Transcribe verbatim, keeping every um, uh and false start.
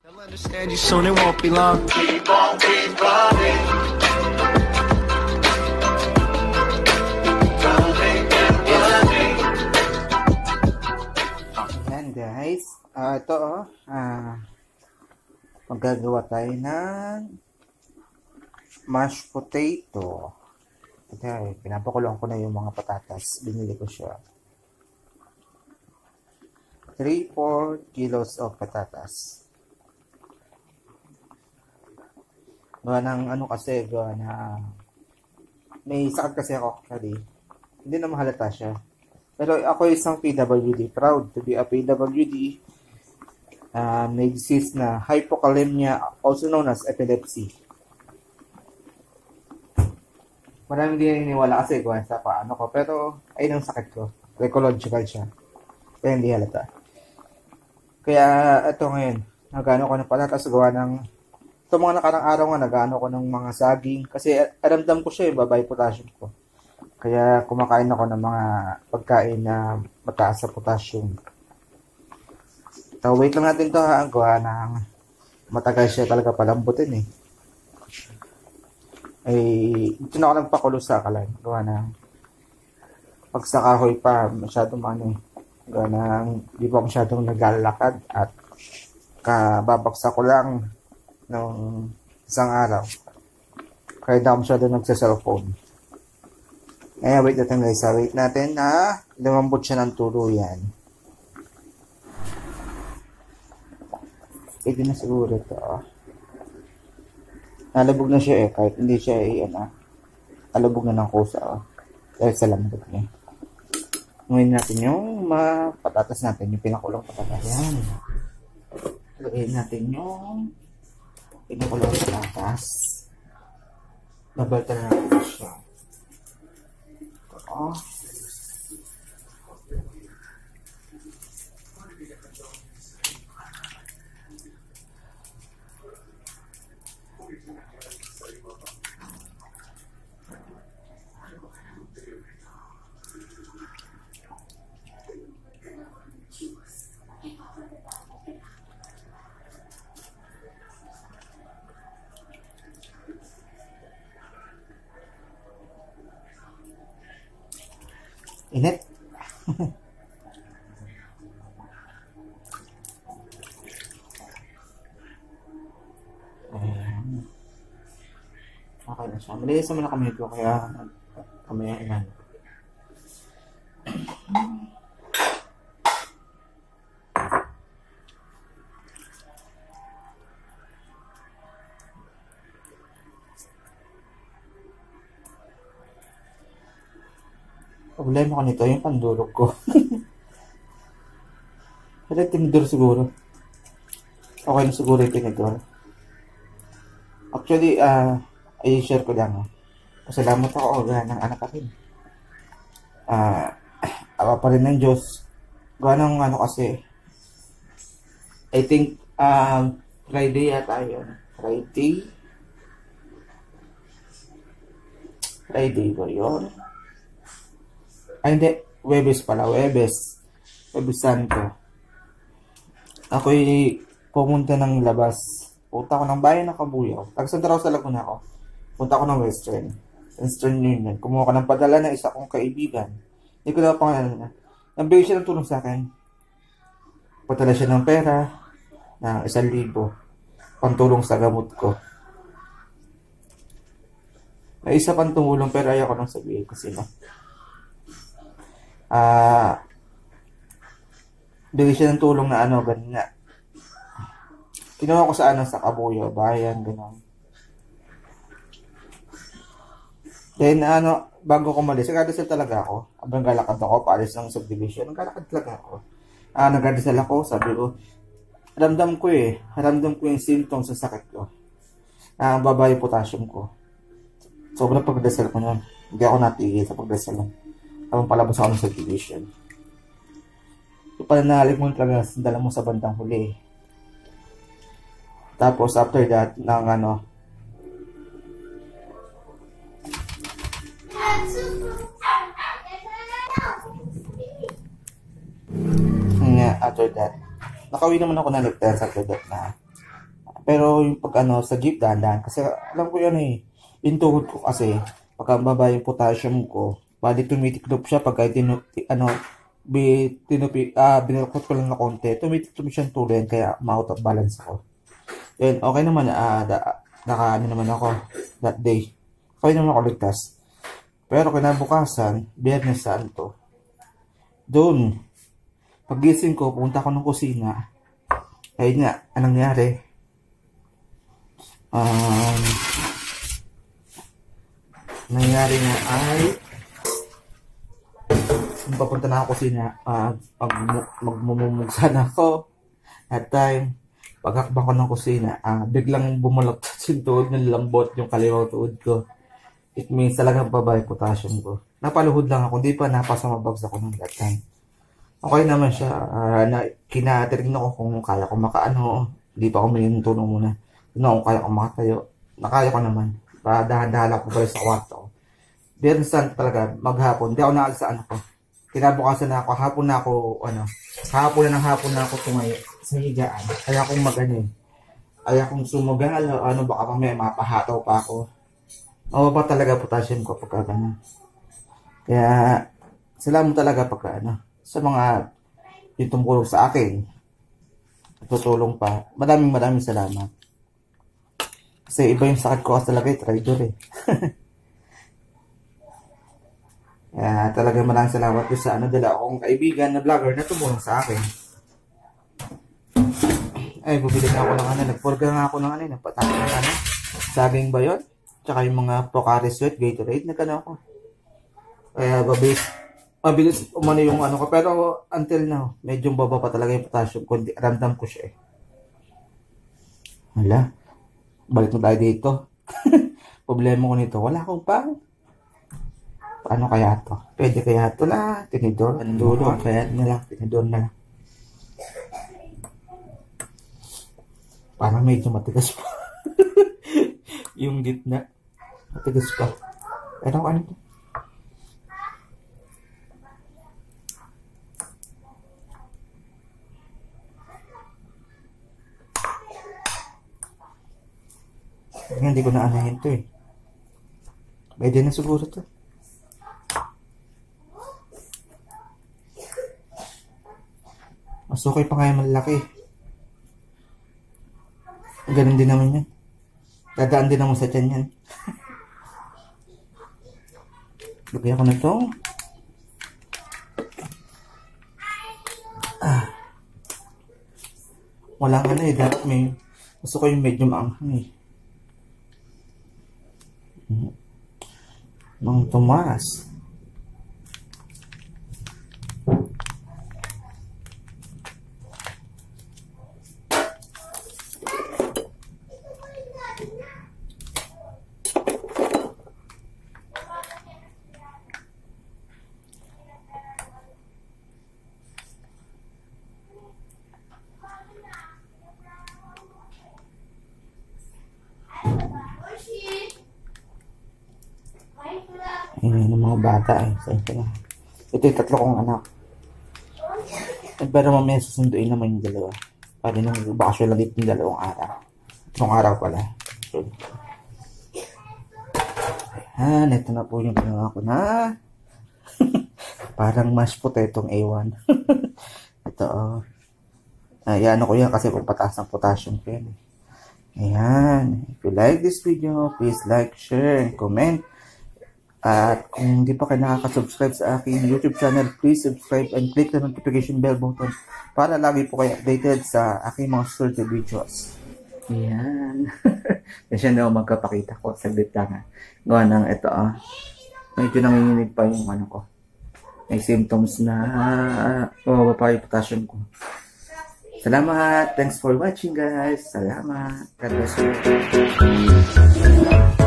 I'll understand you soon, it won't be long. Keep on, keep running. Running and running. Ayan guys, uh, ito oh, uh, magagawa tayo ng mashed potato. Okay, pinapakulong ko na yung mga patatas, binili ko siya. three to four kilos of patatas. Gawa ng ano kasi, gawa na may sakit kasi ako actually. Hindi na mahalata siya. Pero ako isang P W D, proud to be a P W D. Uh, may disease na hypokalemia, also known as epilepsy. Maraming hindi naniniwala kasi gawa sa paano ko, pero ayun ang sakit ko. Ecological siya. Kaya hindi halata. Kaya ito ngayon, nagano ko ng patatas gawa ng ito mga nakarang araw nga, nagano ko ng mga saging. Kasi aramdam ko siya yung babay potassium ko. Kaya kumakain ako ng mga pagkain na mataas sa potassium. So, wait lang natin ito ha. Gawa ng matagal siya talaga palambutin eh. Ay, ito na ako nagpakulo sa akalan. Gawa ng pag sa kahoy pa, masyadong ano eh. Gawa ng di pa masyadong naglalakad at kababaksa ko lang nung isang araw. Kaya na ako masyadong nagsa-cellphone. Eh, wait natin guys. Wait natin na lumambot siya ng tuluyan. Pwede na siguro ito. Nalabog na siya eh. Kahit hindi siya eh, ano. Nalabog na ng kusa. Oh. Dahil sa lambot niya. Ngayon natin yung mga patatas natin. Yung pinakulong patatas. Yan. Lagyan natin yung pinakulong patatas. Babalta na natin siya. Ito. Init. Ayan. Okay na siya. Malinis naman na kami ito kaya kami ilan. Problema ko nito, yung pandurog ko. Kaya tinidor siguro. Okay na siguro yung tinidor. Actually, uh, ay share ko lang. Pasalamat ako gawa ng anak akin. Uh, awa pa rin ng Diyos. Gawa ng ano kasi, I think, um, Friday yata yun. Friday? Friday ba yun? Ay, hindi. Webes pala. Webes. Webes Santo. Ako'y pumunta ng labas. Punta ko ng bayan ng Kabuyaw. Taga-Santa Rosa Laguna ako. Punta ko ng Western. Western Union. Kumuha ko ng padala ng isa kong kaibigan. Hindi ko na pangalan na. Nabigay siya ng tulong sa akin. Padala siya ng pera na isang libo. Pantulong sa gamot ko. May isa pang tumulong pero ayaw ko nang sabihin ko sila. Ah, uh, bigay siya ng tulong na ano, ganun nga. Kinuha ko sa ano, sa Kabuyaw, bayan, gano'n. Then, ano, bago ko malis, nagdadasal talaga ako. Abang galakad ako, paalis ng subdivision, naglalakad talaga ako. Ah, nagdadasal ako, sabi ko, ramdam ko eh, ramdam ko yung symptoms sa sakit ko. Ah, baba yung potassium ko. Sobrang pagdasal ko nun. Hindi ako natigil sa pagdasal nun. Habang palabas ako ng subdivision. Ito pala nahalik mo talaga, dala mo sa bandang huli. Tapos after that, ng ano, nga, after that, nakauwi naman ako ng lectures after that na Pero yung pag ano, sa jeep, dahan-dahan. Kasi alam ko yan eh. Yung tuhod ko kasi, pagka baba yung potassium ko, bali tumitiklop siya pagka tinu, ano, bi, tinupi, ah, binalakot ko lang na konti. Tumitiklop siyang tuloy, kaya ma-out of balance ako. Then, okay naman, ah, da, naka, ano naman ako, that day. Okay naman ako ligtas. Pero kinabukasan, Biyernes Santo, doon, pagising ko, pumunta ako ng kusina. Ayun nga, anong nangyari? Um, nangyari nga ay, kung papunta na ako kusina, uh, mag, magmumumug sana ako. At time, pagkakba ko ng kusina, uh, biglang bumalot yung tuhod ng lambot, yung kaliwang tuhod ko. It means talagang baba yung potassium ko. Napaluhod lang ako, hindi pa napasa mabags ako ng that time. Okay naman siya, uh, na, kinatirignan ko kung kaya ko makaano, hindi pa ako may tulong muna. Kung kaya ko makatayo, nakaya ko naman. Dahan-dahan ako balik sa kwarto ko. Biyernes Santo talaga, maghapon, hindi ako naalis sa ano ko. Kinabukasan na ako, hapon na ako, ano, hapon na ng hapon na ako tumayo sa higaan. Kaya akong maganin. Kaya akong sumugal, ano, baka pa may mapahataw pa ako. Mababa talaga potassium ko pagka gano'n. Kaya, salamat talaga pagka ano, sa mga yung tumulong sa akin. Tutulong pa. Maraming maraming salamat. Kasi iba yung sakit ko kasi talaga, traidor eh. Kaya talaga maraming salamat ko sa ano, dala akong kaibigan na vlogger na tumulong sa akin. Ay, bubili na ako ng ano, nagpurga nga ako ng ano, nagpatake ng ano, saging ba yun? Tsaka yung mga Pocari Sweat, Gatorade, nagkano ako. Kaya mabilis, mabilis umano yung ano ko. Pero until now, medyo baba pa talaga yung potassium ko. Ramdam ko siya eh. Wala. Balik mo tayo dito. Problema ko nito, wala akong pang. Paano kaya to? Pwede kaya to na, tinidor. Dulo, kaya na lang, tinidor na lang. Parang medyo matigas pa. Yung gitna. Matigas pa. Pero ano to? Hindi ko na anahin to eh. Pwede na siguro to. Mas okay pa nga yung malaki. Ganun din naman yan. Dadaan din naman sa tiyan yan. Lagyan ko na ito. Ah. Walang ano eh. Dapat may, gusto ko yung medyo maanghang eh. Mang Tomas. Ayan yung mga bata eh. Ito yung tatlo kong anak. Pero mamaya susunduin naman yung dalawa. Pwede nang bakasyon lang dito yung dalawang araw. Itong araw pala. So, ayan, ito na po yung ginawa ko na. Parang mashed potato A one. Ito oh. Ayan ko yan kasi pagpataas ng potassium ko yan. Ayan. If you like this video, please like, share, and comment. At kung hindi pa kayo nakaka-subscribe sa aking YouTube channel, please subscribe and click the notification bell button para lagi po kayo updated sa aking mga susunod videos. Ayan. Kasi na magkapakita ko. Saglit lang. Gawa ng ito ah. Medyo nanginginig pa yung ano ko. May symptoms na mababa pa yung potassium ko. Salamat. Thanks for watching guys. Salamat. God bless you.